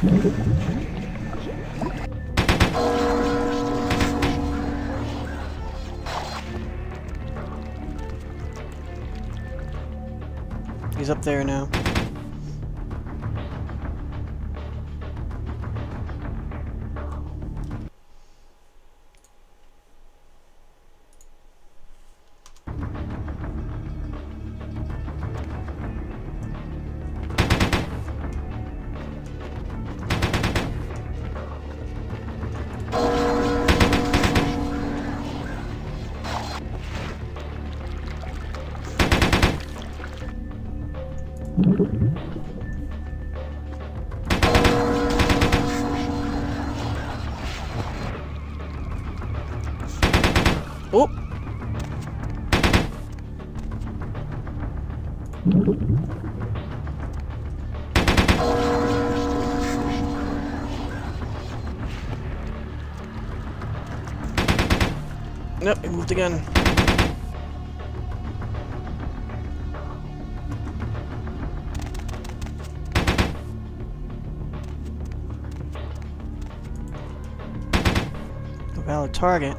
He's up there now. Oh! Nope, it moved again. A valid target.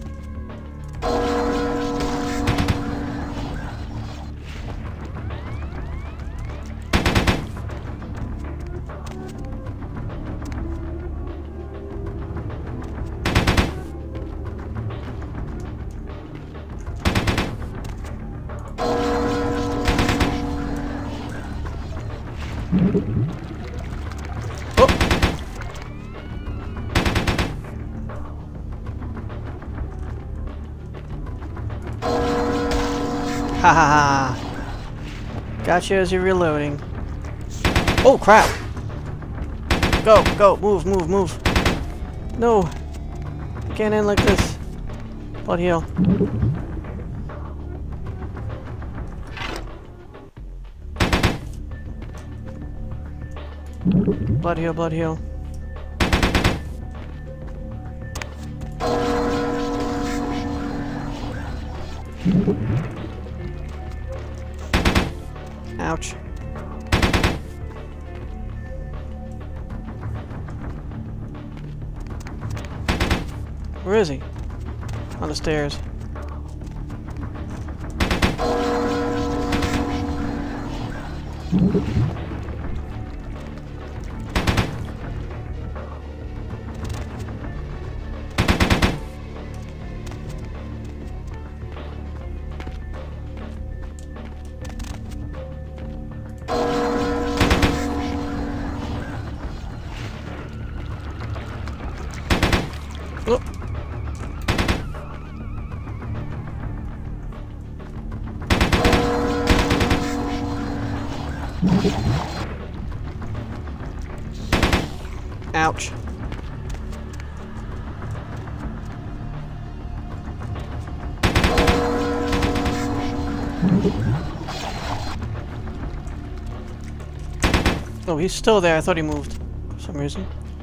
Ha ha ha! Gotcha as you're reloading. Oh crap! Go, go, move, move, move! No! I can't end like this. Blood heal. Blood heal, blood heal. Ouch. Where is he? On the stairs. Oh. Ouch. Oh, he's still there. I thought he moved for some reason.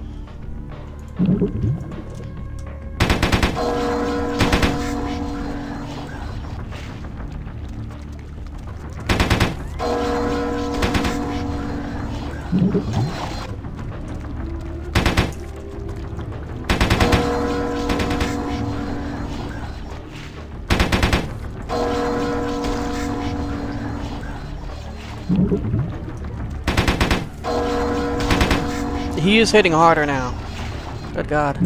He is hitting harder now. Good God.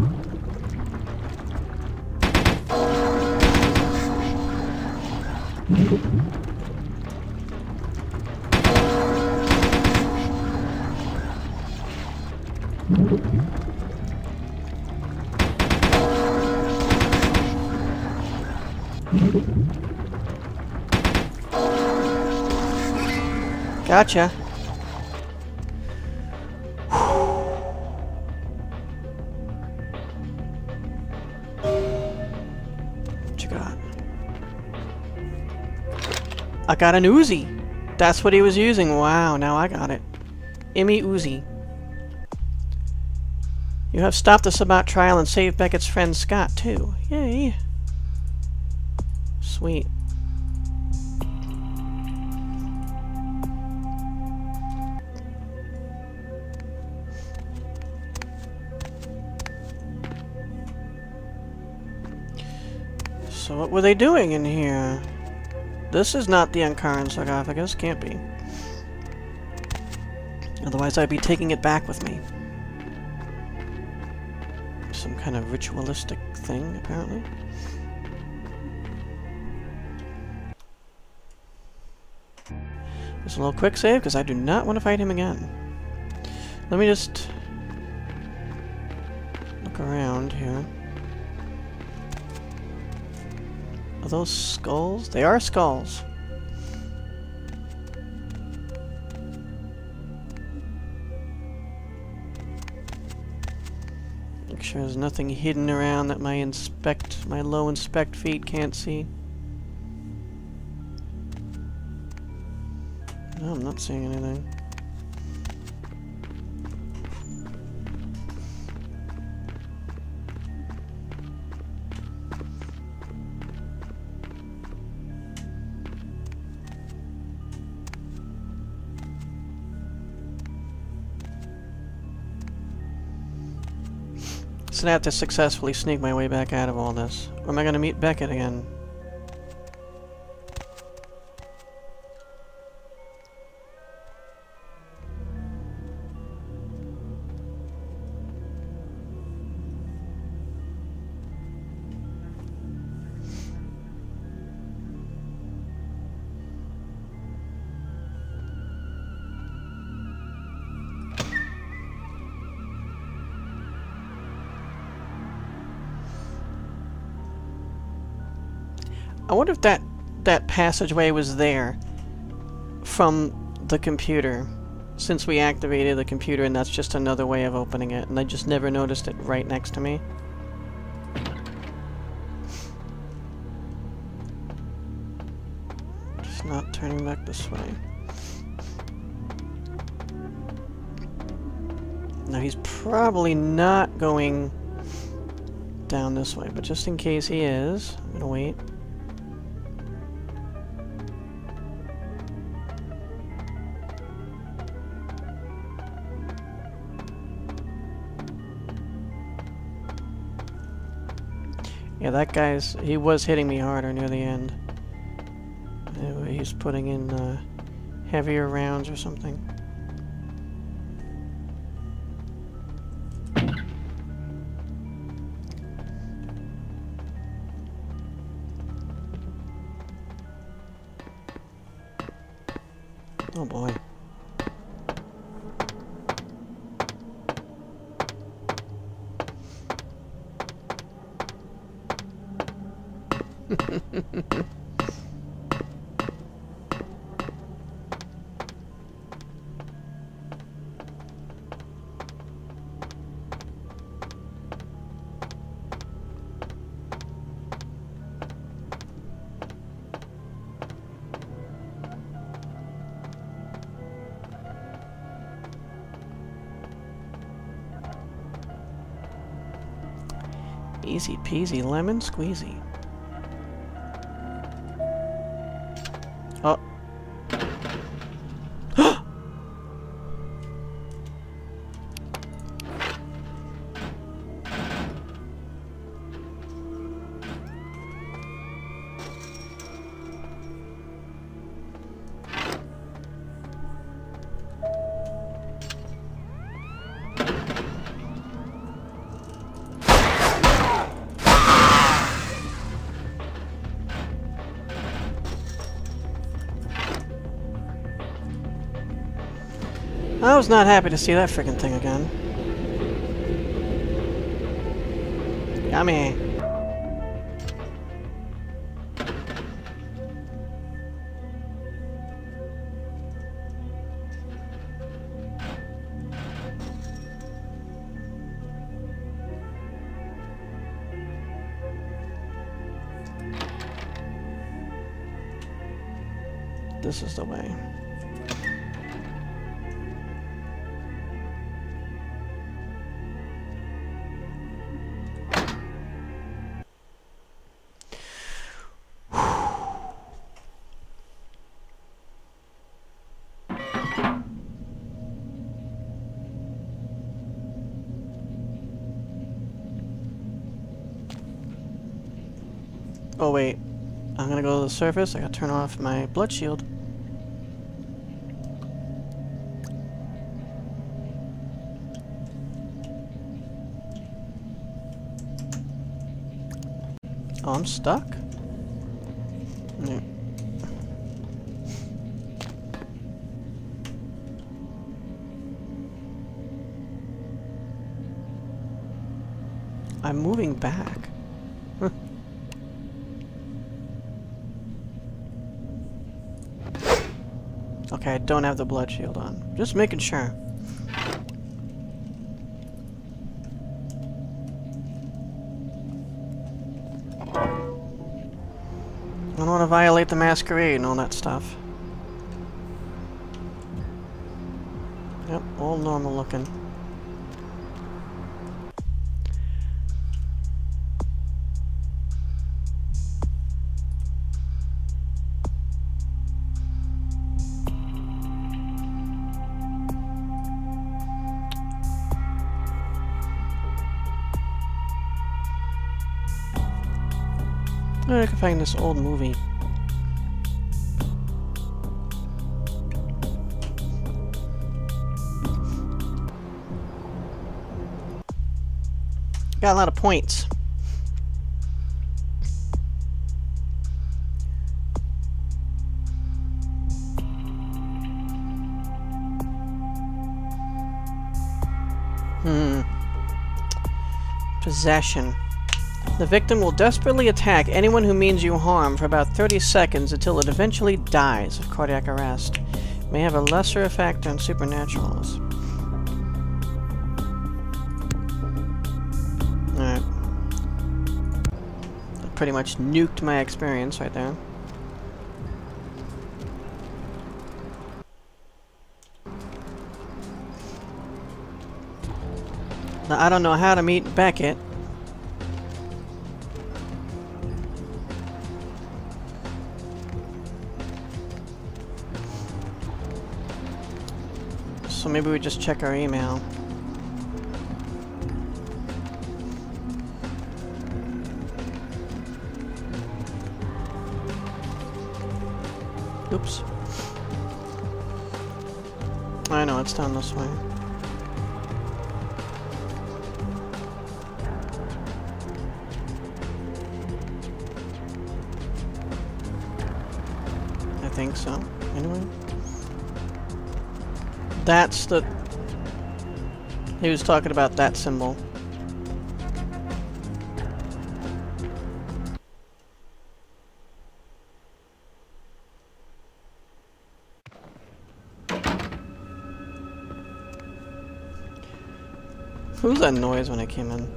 Gotcha. What you got? I got an Uzi. That's what he was using. Wow, now I got it. Immy Uzi. You have stopped the Sabbat trial and saved Beckett's friend Scott, too. Yay. Sweet. So what were they doing in here? This is not the Ankaran sarcophagus, can't be. Otherwise I'd be taking it back with me. Some kind of ritualistic thing, apparently. Just a little quick save, because I do not want to fight him again. Let me just look around here. Are those skulls? They are skulls. Make sure there's nothing hidden around that my low inspect feet can't see. No, I'm not seeing anything. So I have to successfully sneak my way back out of all this. Or am I going to meet Beckett again? I wonder if that passageway was there from the computer, since we activated the computer, and that's just another way of opening it, and I just never noticed it right next to me. Just not turning back this way. Now he's probably not going down this way, but just in case he is, I'm gonna wait. Yeah, that guy's... he was hitting me harder near the end. Anyway, he's putting in heavier rounds or something. Oh boy. Easy peasy lemon squeezy. Oh. I was not happy to see that frickin' thing again. Yummy. This is the way. Oh wait, I'm gonna go to the surface. I gotta turn off my blood shield. Oh, I'm stuck? Yeah. I'm moving back. Huh. Okay, I don't have the blood shield on. Just making sure. I don't want to violate the Masquerade and all that stuff. Yep, all normal looking. I can find this old movie. Got a lot of points. Possession. The victim will desperately attack anyone who means you harm for about 30 seconds until it eventually dies of cardiac arrest. It may have a lesser effect on supernaturals. Alright. That pretty much nuked my experience right there. Now, I don't know how to meet Beckett. So maybe we just check our email. Oops. I know, it's down this way. I think so. Anyway. That's the... He was talking about that symbol. What was that noise when I came in?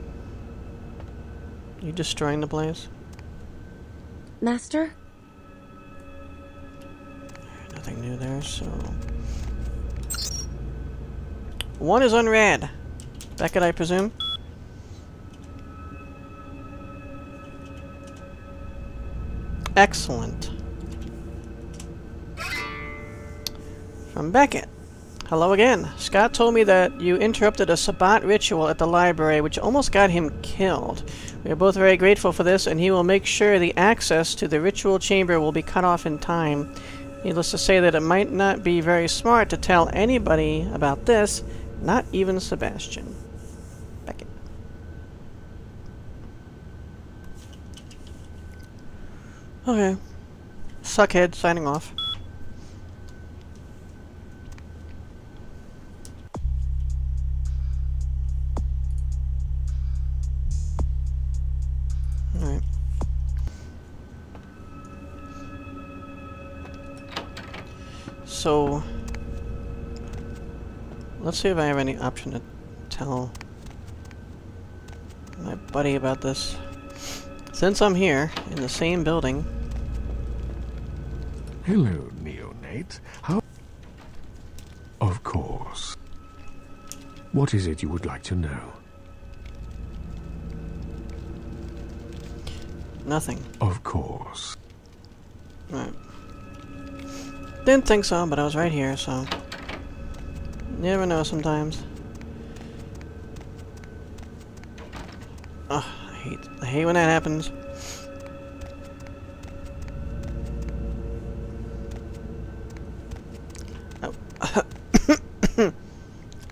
You destroying the place? Master? Nothing new there, so... One is unread. Beckett, I presume? Excellent. From Beckett. Hello again. Scott told me that you interrupted a Sabbat ritual at the library, which almost got him killed. We are both very grateful for this, and he will make sure the access to the ritual chamber will be cut off in time. Needless to say that it might not be very smart to tell anybody about this, not even Sebastian. Beckett. Okay. Suckhead signing off. Alright. So... let's see if I have any option to tell my buddy about this. Since I'm here, in the same building... Hello, neonate. How... Of course. What is it you would like to know? Nothing. Of course. Right. Didn't think so, but I was right here, so... You never know sometimes. Ugh, I hate when that happens.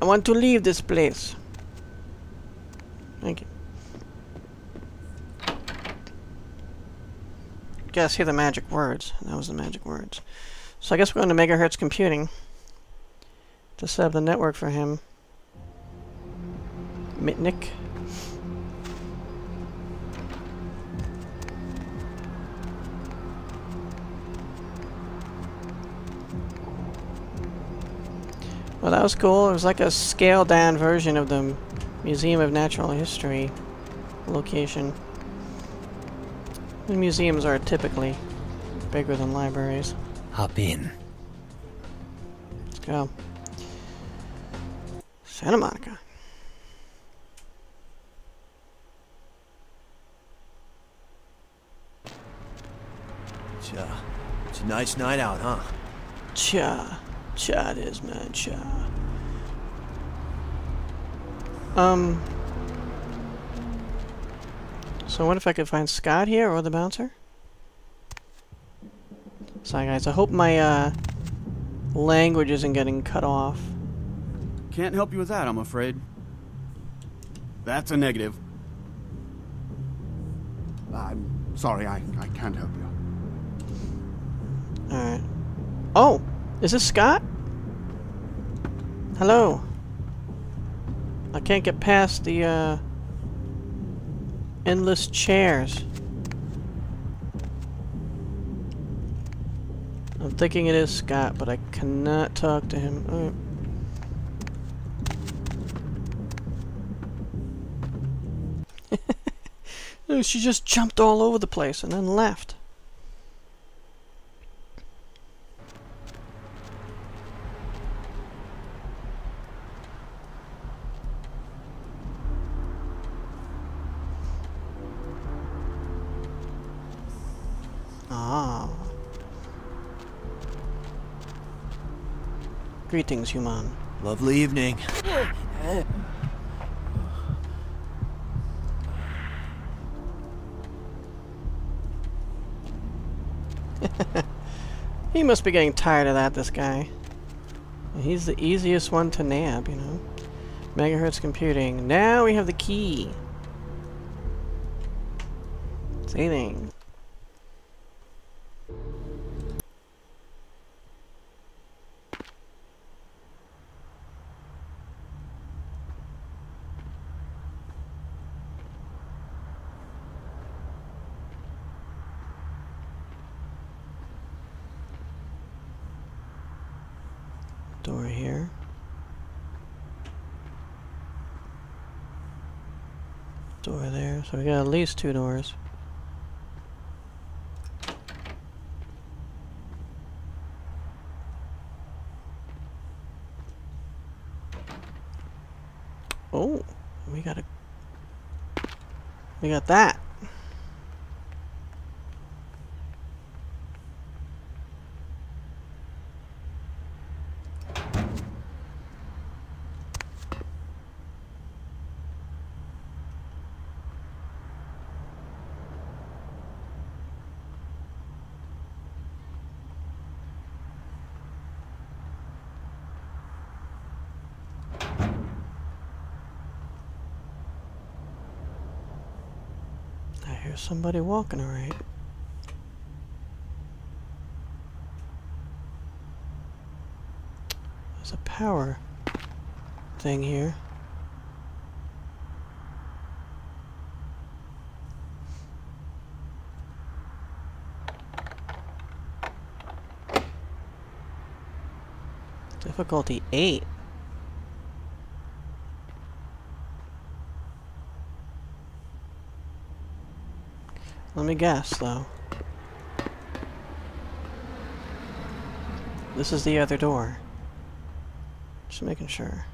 I want to leave this place. Thank you. Gotta say the magic words. That was the magic words. So I guess we're going to Megahurtz Computing to set up the network for him. Mitnick. Well, that was cool. It was like a scaled-down version of the Museum of Natural History location. The museums are typically bigger than libraries. Hop in. Let's go. Santa Monica. It's a nice night out, huh? Cha. Cha it is, man. Cha. So what if I could find Scott here or the bouncer? Sorry guys, I hope my language isn't getting cut off. Can't help you with that, I'm afraid. That's a negative. I'm sorry, I can't help you. Alright. Oh! Is this Scott? Hello. I can't get past the endless chairs. I'm thinking it is Scott, but I cannot talk to him. Alright. No, she just jumped all over the place and then left. Ah. Greetings, human. Lovely evening. He must be getting tired of that, this guy. He's the easiest one to nab, you know. Megahurtz Computing. Now we have the key. Saving. Door here. Door there. So we got at least 2 doors. Oh, we got that. There's somebody walking, alright. There's a power thing here. Difficulty 8. Let me guess, though. This is the other door. Just making sure.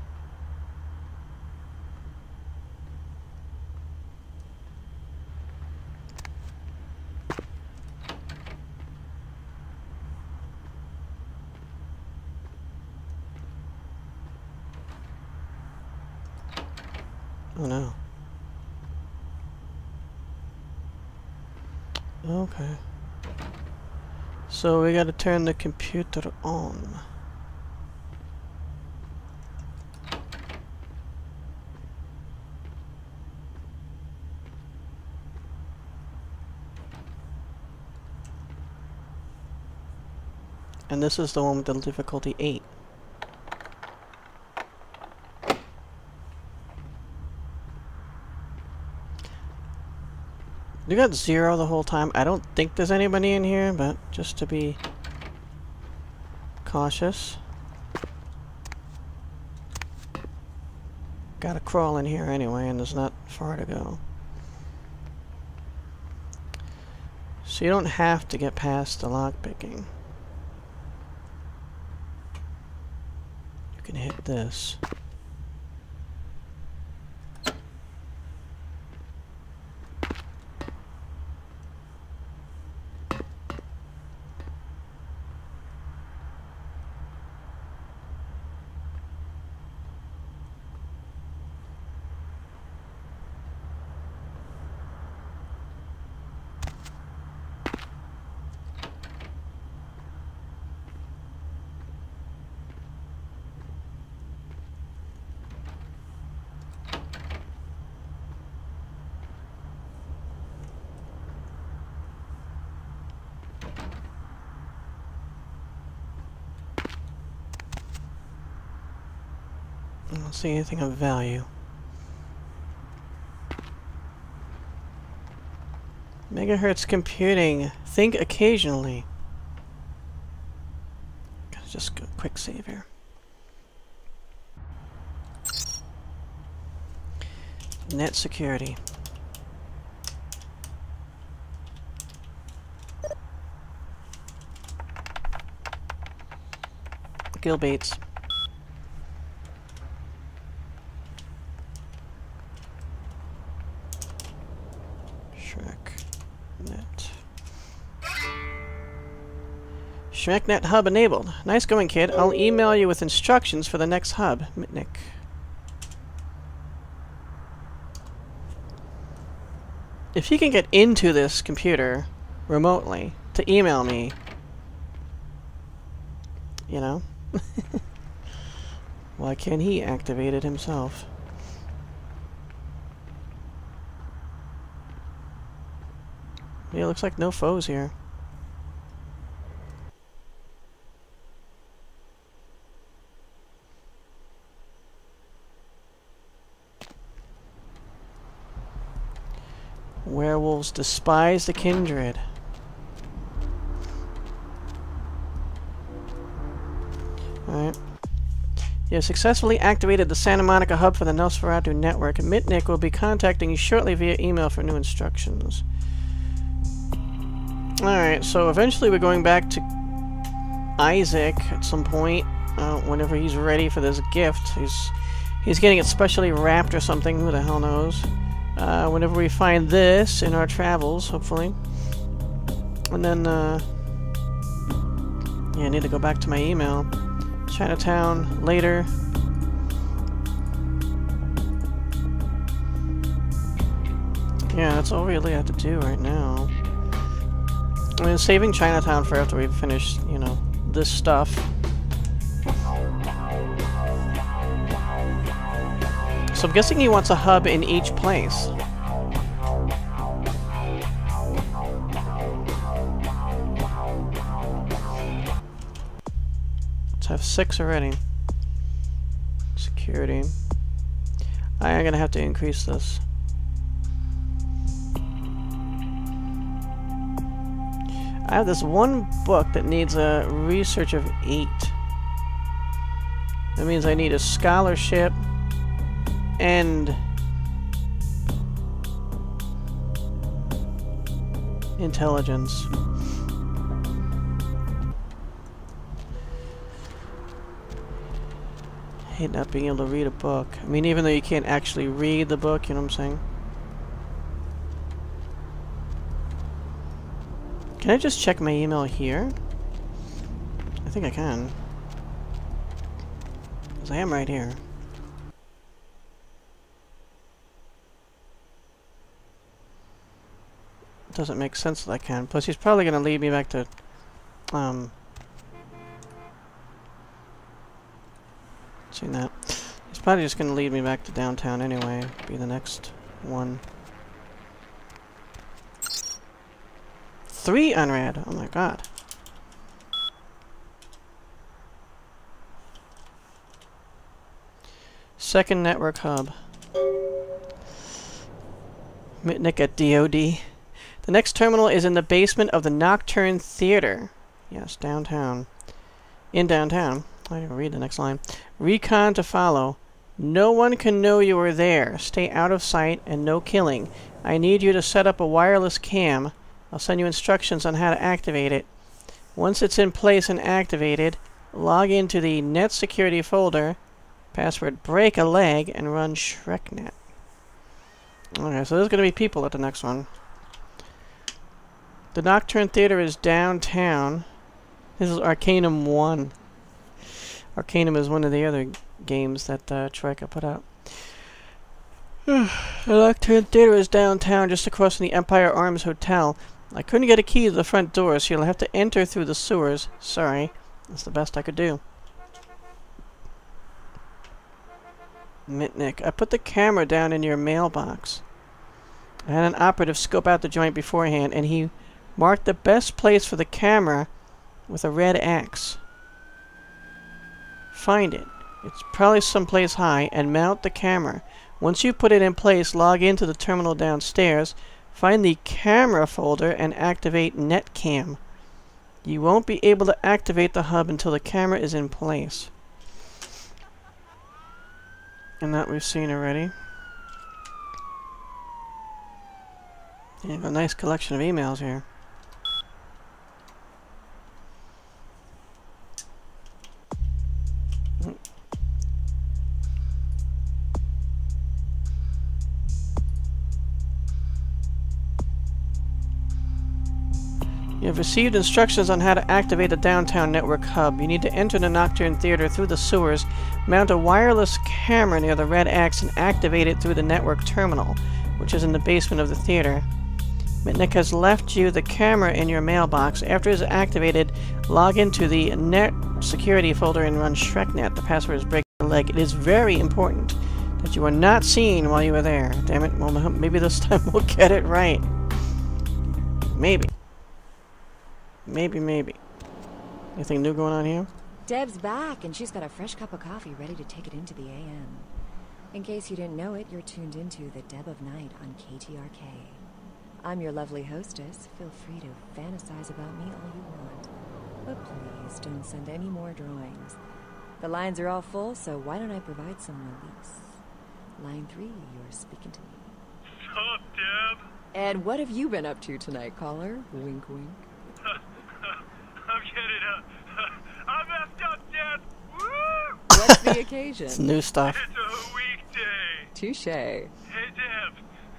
Oh no. Okay. So we gotta turn the computer on. And this is the one with the difficulty 8. You got 0 the whole time. I don't think there's anybody in here, but just to be cautious. Gotta crawl in here anyway, and there's not far to go. So you don't have to get past the lockpicking. You can hit this. I don't see anything of value. Megahertz computing. Think occasionally. Gotta just go quick save here. Net security. Gil Bates. SchreckNet hub enabled. Nice going, kid. I'll email you with instructions for the next hub. Mitnick. If you can get into this computer remotely to email me, you know, why can't he activate it himself? Yeah, looks like no foes here. Werewolves despise the kindred. Alright. You have successfully activated the Santa Monica hub for the Nosferatu network. Mitnick will be contacting you shortly via email for new instructions. Alright, so eventually we're going back to Isaac at some point, whenever he's ready for this gift. He's getting it specially wrapped or something, who the hell knows. Whenever we find this in our travels, hopefully. And then, yeah, I need to go back to my email. Chinatown, later. Yeah, that's all we really have to do right now. I mean, saving Chinatown for after we finish, you know, this stuff. So I'm guessing he wants a hub in each place. Let's have 6 already. Security. I am gonna have to increase this. I have this one book that needs a research of 8. That means I need a scholarship and intelligence. I hate not being able to read a book. I mean, even though you can't actually read the book, you know what I'm saying? Can I just check my email here? I think I can. Because I am right here. Doesn't make sense that I can. Plus, he's probably going to lead me back to, seen that. He's probably just going to lead me back to downtown anyway. Be the next one. 3 unread. Oh my god. Second network hub. Mitnick at DOD. The next terminal is in the basement of the Nocturne Theater. Yes, downtown. In downtown. I didn't read the next line. Recon to follow. No one can know you are there. Stay out of sight and no killing. I need you to set up a wireless cam. I'll send you instructions on how to activate it. Once it's in place and activated, log into the net security folder, password break a leg, and run ShrekNet. Okay, so there's going to be people at the next one. The Nocturne Theater is downtown. This is Arcanum 1. Arcanum is one of the other games that Troika put out. The Nocturne Theater is downtown, just across from the Empire Arms Hotel. I couldn't get a key to the front door, so you'll have to enter through the sewers. Sorry. That's the best I could do. Mitnick, I put the camera down in your mailbox. I had an operative scope out the joint beforehand, and he marked the best place for the camera with a red X. Find it. It's probably someplace high, and mount the camera. Once you put it in place, log into the terminal downstairs, find the camera folder, and activate NetCam. You won't be able to activate the hub until the camera is in place. And that we've seen already. You have a nice collection of emails here. You have received instructions on how to activate the downtown network hub. You need to enter the Nocturne Theater through the sewers, mount a wireless camera near the red X, and activate it through the network terminal, which is in the basement of the theater. Mitnick has left you the camera in your mailbox. After it is activated, log into the net security folder and run ShrekNet. The password is break a leg. It is very important that you are not seen while you are there. Damn it, well, maybe this time we'll get it right. Maybe. Maybe. Anything new going on here? Deb's back, and she's got a fresh cup of coffee ready to take it into the AM. In case you didn't know it, you're tuned into the Deb of Night on KTRK. I'm your lovely hostess. Feel free to fantasize about me all you want. But please don't send any more drawings. The lines are all full, so why don't I provide some release? Line 3, you're speaking to me. Sup, Deb? And what have you been up to tonight, caller? Wink, wink. I'm getting I'm effed up, Deb! Woo! What's the occasion? It's new stuff. It's a weekday. Touche. Hey, Deb.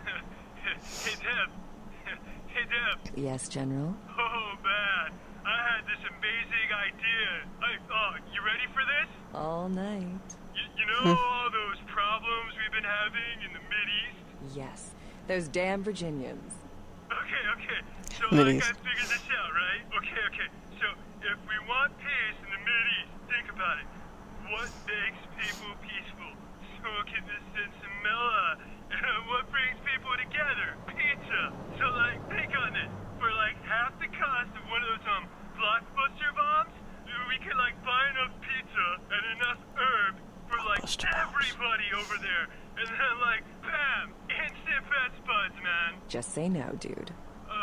Hey, Deb. Hey, Deb. Yes, General? Oh, man. I had this amazing idea. You ready for this? All night. You know all those problems we've been having in the Mideast? Yes. Those damn Virginians. Okay. So, Mideast. I figured this out, right? Okay. So, if we want peace in the Mideast, think about it. What makes people peaceful? Smoking the sensimilla. What brings people together? Pizza. So, think on this. For, half the cost of one of those, blockbuster bombs, we could, buy enough pizza and enough herb for, everybody over there. And then, bam! Instant best buds, man. Just say no, dude.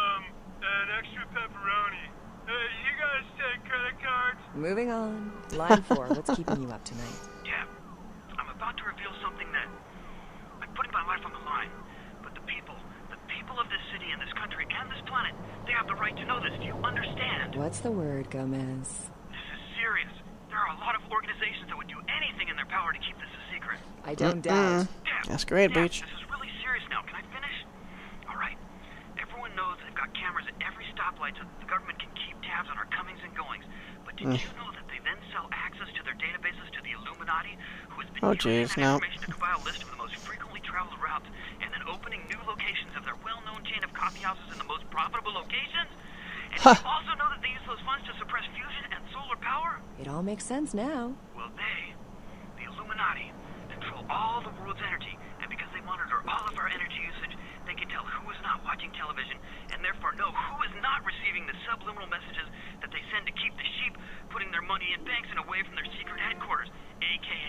An extra pepperoni. You guys take credit cards? Moving on. Line 4, what's keeping you up tonight? Yeah, I'm about to reveal something that I'm putting my life on the line. But the people of this city and this country and this planet, they have the right to know this. Do you understand? What's the word, Gomez? This is serious. There are a lot of organizations that would do anything in their power to keep this a secret. I don't doubt. Masquerade, bitch. This is really serious now. Can I finish? All right. Everyone knows they've got cameras at every stoplight so the government can keep tabs on our comings and goings. But did you know that they then sell access to their databases to the Illuminati, who has been using that information to compile a list of the most frequently traveled routes and then opening new locations of their well-known chain of coffee houses in the most profitable locations? And did you also know that they use those funds to suppress fusion and solar power? It all makes sense now. Well, the Illuminati, control all the world's energy, and because they monitor all of our energy usage, they can tell who is not watching television, and therefore know who is not receiving the subliminal messages that they send to keep the sheep putting their money in banks and away from their secret headquarters, aka why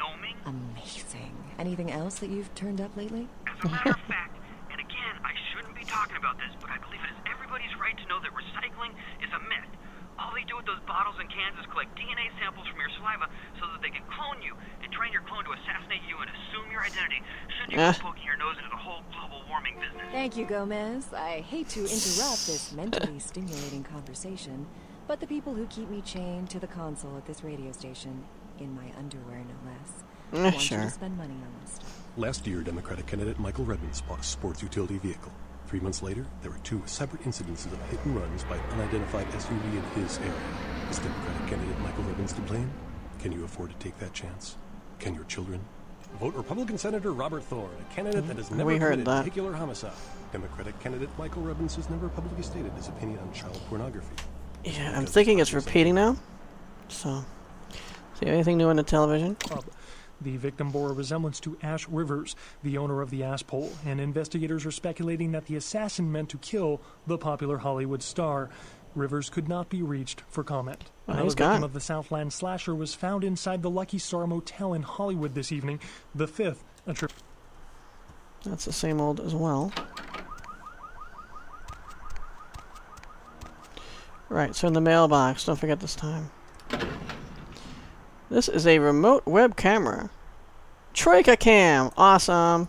Wyoming. Amazing. Anything else that you've turned up lately? As a matter of fact, and again, I shouldn't be talking about this, but I believe it is everybody's right to know that recycling is a myth. All they do with those bottles and cans is collect DNA samples from your saliva so that they can clone you and train your clone to assassinate you and assume your identity should you go poking your nose into the whole global warming business. Thank you, Gomez. I hate to interrupt this mentally stimulating conversation, but the people who keep me chained to the console at this radio station, in my underwear no less, want you to spend money on this stuff. Last year, Democratic candidate Michael Redmond bought a sports utility vehicle. 3 months later, there were 2 separate incidences of hit and runs by unidentified SUV in his area. Is Democratic candidate Michael Redmond to blame? Can you afford to take that chance? Can your children? Vote Republican Senator Robert Thorne, a candidate that has never committed vehicular homicide. Democratic candidate Michael Redmond has never publicly stated his opinion on child pornography. Yeah, I'm thinking it's repeating now. So, see anything new on the television? The victim bore a resemblance to Ash Rivers, the owner of the ass pole, and investigators are speculating that the assassin meant to kill the popular Hollywood star. Rivers could not be reached for comment. Another victim of the Southland slasher was found inside the Lucky Star Motel in Hollywood this evening, the 5th. That's the same old as well. Right, so in the mailbox, don't forget this time. This is a remote web camera. Troika Cam! Awesome!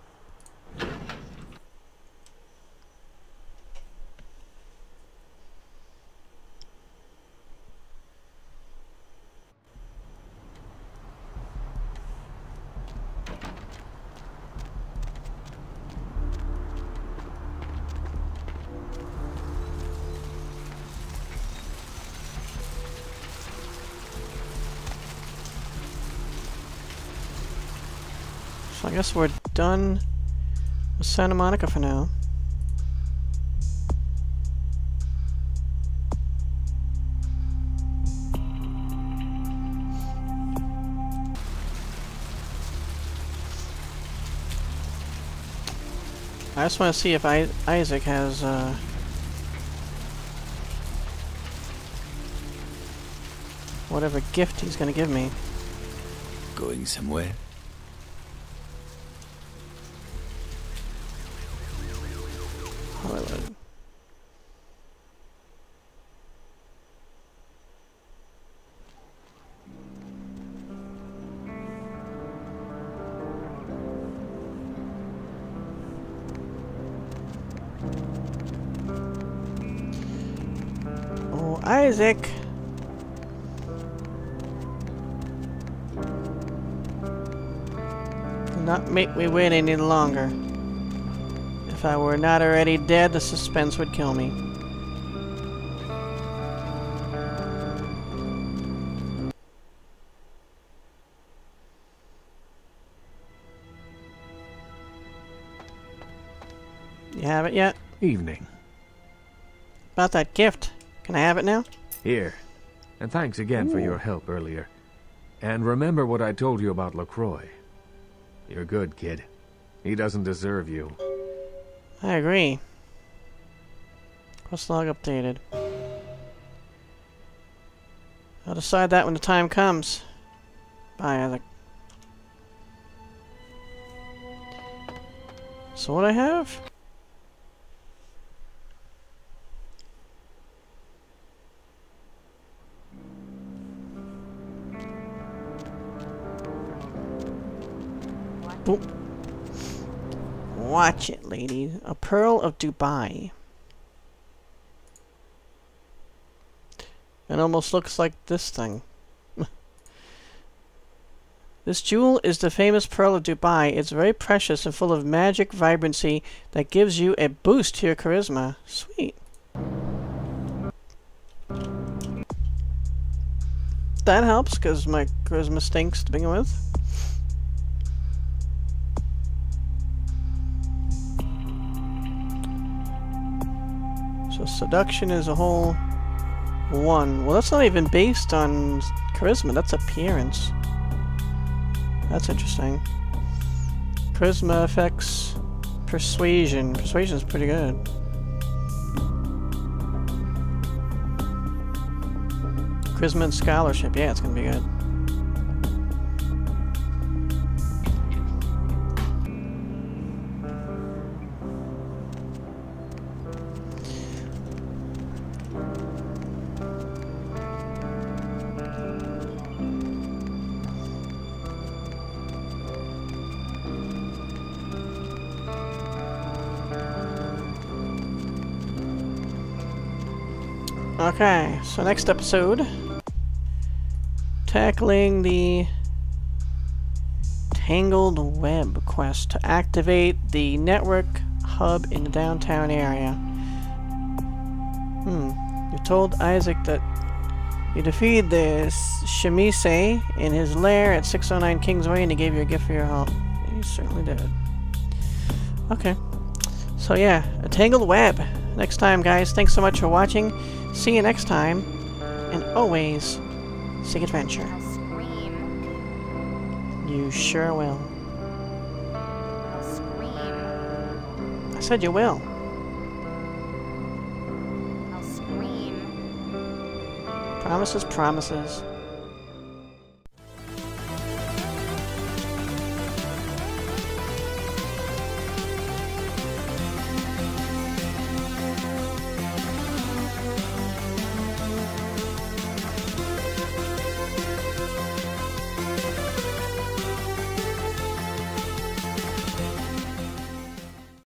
So I guess we're done with Santa Monica for now. I just want to see if Isaac has whatever gift he's going to give me. Going somewhere? Hollywood. Oh, Isaac. Do not make me wait any longer. If I were not already dead, the suspense would kill me. You have it yet? Evening. About that gift. Can I have it now? Here. And thanks again for your help earlier. And remember what I told you about LaCroix. You're good, kid. He doesn't deserve you. I agree. Quest log updated. I'll decide that when the time comes. Bye, Isaac. So what I have? Boom. Watch it, lady. A pearl of Dubai. It almost looks like this thing. This jewel is the famous pearl of Dubai. It's very precious and full of magic vibrancy that gives you a boost to your charisma. Sweet. That helps, because my charisma stinks to begin with. So seduction is a whole 1. Well, that's not even based on charisma. That's appearance. That's interesting. Charisma affects persuasion. Persuasion's pretty good. Charisma and scholarship. Yeah, it's gonna be good. Okay, so next episode, tackling the Tangled Web quest to activate the network hub in the downtown area. You told Isaac that you defeated the Chemise in his lair at 609 Kingsway and he gave you a gift for your help. He certainly did. Okay. So yeah, a Tangled Web. Next time, guys. Thanks so much for watching. See you next time. And always, seek adventure. I'll scream. You sure will. I'll scream. I said you will. I'll scream. Promises, promises.